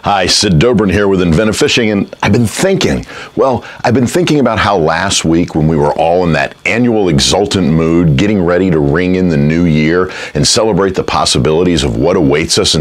Hi, Sid Dobrin here with Inventive Fishing, and I've been thinking about how last week when we were all in that annual exultant mood, getting ready to ring in the new year and celebrate the possibilities of what awaits us in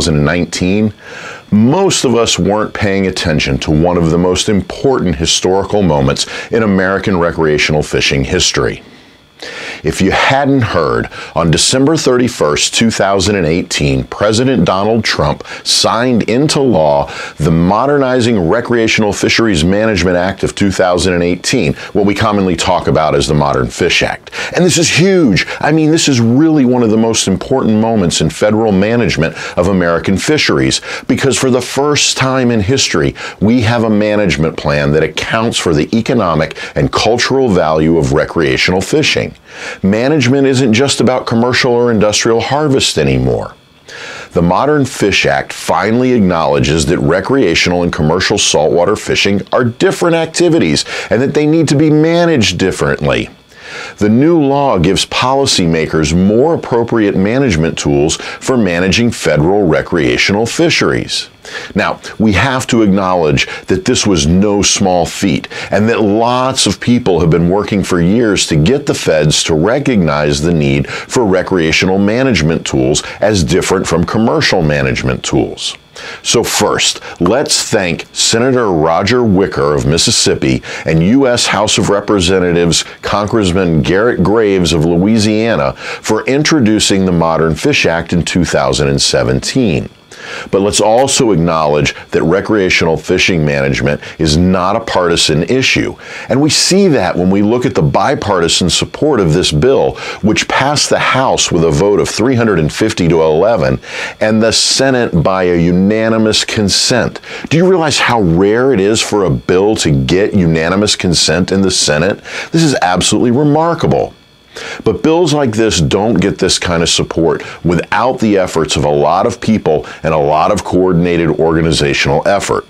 2019, most of us weren't paying attention to one of the most important historical moments in American recreational fishing history. If you hadn't heard, on December 31st, 2018, President Donald Trump signed into law the Modernizing Recreational Fisheries Management Act of 2018, what we commonly talk about as the Modern Fish Act. And this is huge. I mean, this is really one of the most important moments in federal management of American fisheries, because for the first time in history, we have a management plan that accounts for the economic and cultural value of recreational fishing. Management isn't just about commercial or industrial harvest anymore. The Modern Fish Act finally acknowledges that recreational and commercial saltwater fishing are different activities and that they need to be managed differently. The new law gives policymakers more appropriate management tools for managing federal recreational fisheries. Now, we have to acknowledge that this was no small feat, and that lots of people have been working for years to get the feds to recognize the need for recreational management tools as different from commercial management tools. So first, let's thank Senator Roger Wicker of Mississippi and U.S. House of Representatives Congressman Garrett Graves of Louisiana for introducing the Modern Fish Act in 2017. But let's also acknowledge that recreational fishing management is not a partisan issue. And we see that when we look at the bipartisan support of this bill, which passed the House with a vote of 350 to 11 and the Senate by a unanimous consent. Do you realize how rare it is for a bill to get unanimous consent in the Senate? This is absolutely remarkable. But bills like this don't get this kind of support without the efforts of a lot of people and a lot of coordinated organizational effort.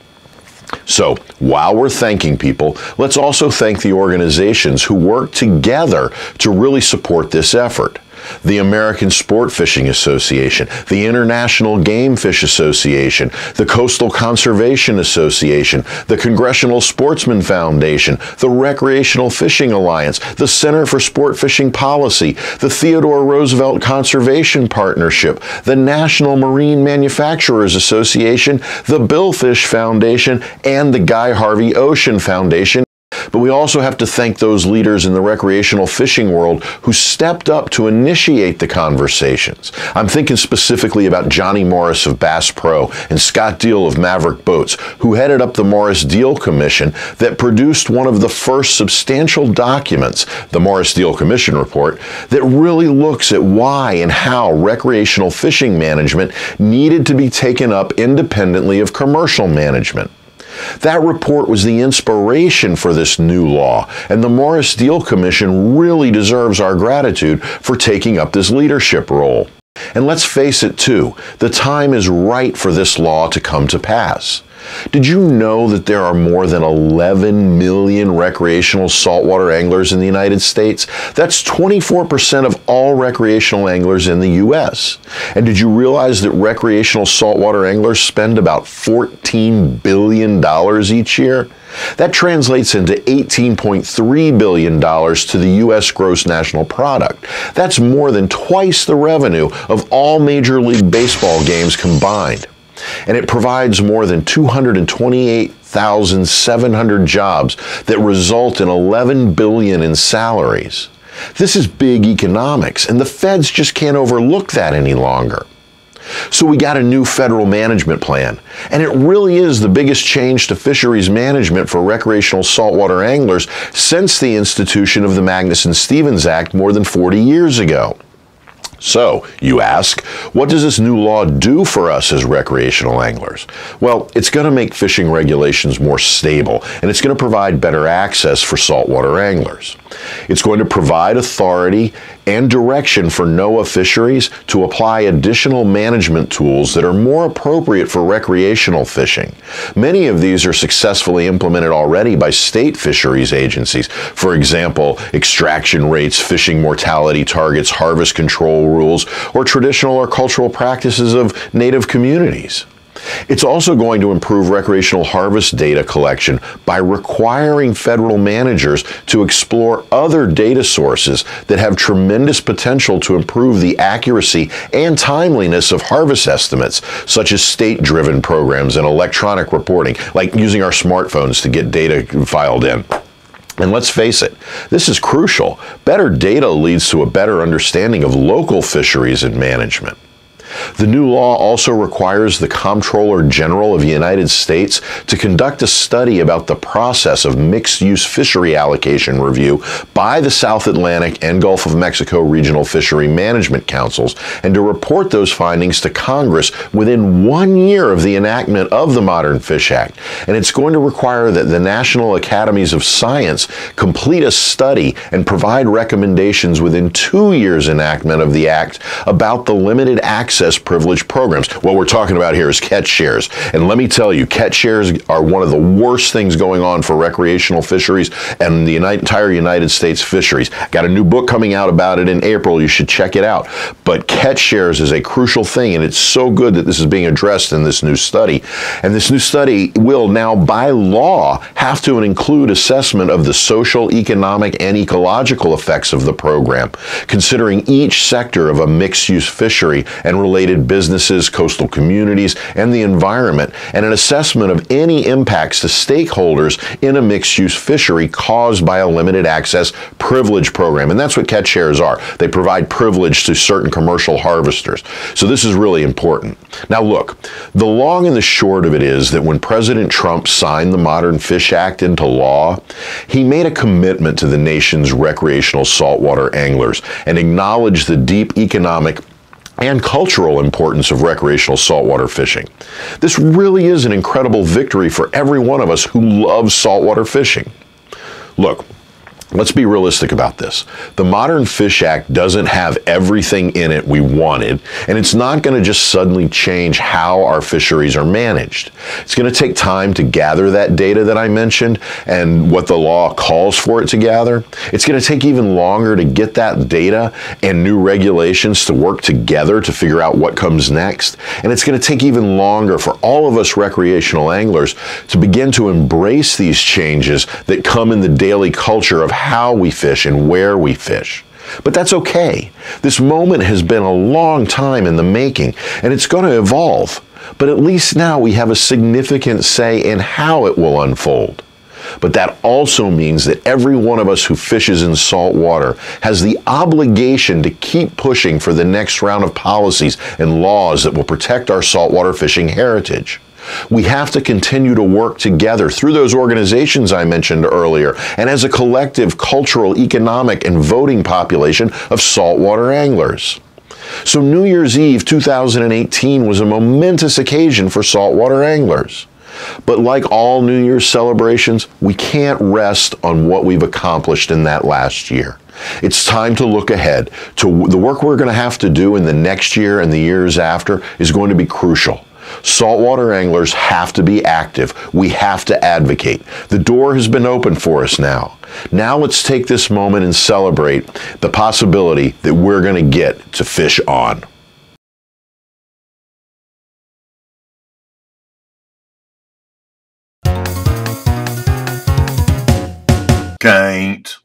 So, while we're thanking people, let's also thank the organizations who work together to really support this effort. The American Sport Fishing Association, the International Game Fish Association, the Coastal Conservation Association, the Congressional Sportsman Foundation, the Recreational Fishing Alliance, the Center for Sport Fishing Policy, the Theodore Roosevelt Conservation Partnership, the National Marine Manufacturers Association, the Billfish Foundation, and the Guy Harvey Ocean Foundation. But we also have to thank those leaders in the recreational fishing world who stepped up to initiate the conversations. I'm thinking specifically about Johnny Morris of Bass Pro and Scott Deal of Maverick Boats, who headed up the Morris Deal Commission that produced one of the first substantial documents, the Morris Deal Commission Report, that really looks at why and how recreational fishing management needed to be taken up independently of commercial management. That report was the inspiration for this new law, and the Morris Deal Commission really deserves our gratitude for taking up this leadership role. And let's face it too, the time is right for this law to come to pass. Did you know that there are more than 11 million recreational saltwater anglers in the United States? That's 24% of all recreational anglers in the U.S. And did you realize that recreational saltwater anglers spend about $14 billion each year? That translates into $18.3 billion to the U.S. gross national product. That's more than twice the revenue of all Major League Baseball games combined. And it provides more than 228,700 jobs that result in $11 billion in salaries. This is big economics, and the feds just can't overlook that any longer. So we got a new federal management plan, and it really is the biggest change to fisheries management for recreational saltwater anglers since the institution of the Magnuson-Stevens Act more than 40 years ago. So, you ask, what does this new law do for us as recreational anglers? Well, it's going to make fishing regulations more stable, and it's going to provide better access for saltwater anglers. It's going to provide authority and direction for NOAA fisheries to apply additional management tools that are more appropriate for recreational fishing. Many of these are successfully implemented already by state fisheries agencies. For example, extraction rates, fishing mortality targets, harvest control rules, or traditional or cultural practices of native communities. It's also going to improve recreational harvest data collection by requiring federal managers to explore other data sources that have tremendous potential to improve the accuracy and timeliness of harvest estimates, such as state-driven programs and electronic reporting, like using our smartphones to get data filed in. And let's face it, this is crucial. Better data leads to a better understanding of local fisheries and management. The new law also requires the Comptroller General of the United States to conduct a study about the process of mixed-use fishery allocation review by the South Atlantic and Gulf of Mexico Regional Fishery Management Councils, and to report those findings to Congress within 1 year of the enactment of the Modern Fish Act. And it's going to require that the National Academies of Science complete a study and provide recommendations within 2 years' enactment of the Act about the limited access privilege programs. What we're talking about here is catch shares. And let me tell you, catch shares are one of the worst things going on for recreational fisheries and the entire United States fisheries. Got a new book coming out about it in April. You should check it out. But catch shares is a crucial thing, and it's so good that this is being addressed in this new study. And this new study will now, by law, have to include assessment of the social, economic, and ecological effects of the program, considering each sector of a mixed-use fishery and related businesses, coastal communities, and the environment, and an assessment of any impacts to stakeholders in a mixed-use fishery caused by a limited access privilege program. And that's what catch shares are. They provide privilege to certain commercial harvesters. So this is really important. Now look, the long and the short of it is that when President Trump signed the Modern Fish Act into law, he made a commitment to the nation's recreational saltwater anglers and acknowledged the deep economic and cultural importance of recreational saltwater fishing. This really is an incredible victory for every one of us who loves saltwater fishing. Look, let's be realistic about this. The Modern Fish Act doesn't have everything in it we wanted, and it's not going to just suddenly change how our fisheries are managed. It's going to take time to gather that data that I mentioned and what the law calls for it to gather. It's going to take even longer to get that data and new regulations to work together to figure out what comes next. And it's going to take even longer for all of us recreational anglers to begin to embrace these changes that come in the daily culture of how we fish and where we fish. But that's okay. This moment has been a long time in the making, and it's going to evolve. But at least now we have a significant say in how it will unfold. But that also means that every one of us who fishes in salt water has the obligation to keep pushing for the next round of policies and laws that will protect our saltwater fishing heritage. We have to continue to work together through those organizations I mentioned earlier, and as a collective cultural, economic, and voting population of saltwater anglers. So New Year's Eve 2018 was a momentous occasion for saltwater anglers. But like all New Year's celebrations, we can't rest on what we've accomplished in that last year. It's time to look ahead. To the work we're going to have to do in the next year and the years after is going to be crucial. Saltwater anglers have to be active. We have to advocate. The door has been opened for us now. Now let's take this moment and celebrate the possibility that we're going to get to fish on. Can't.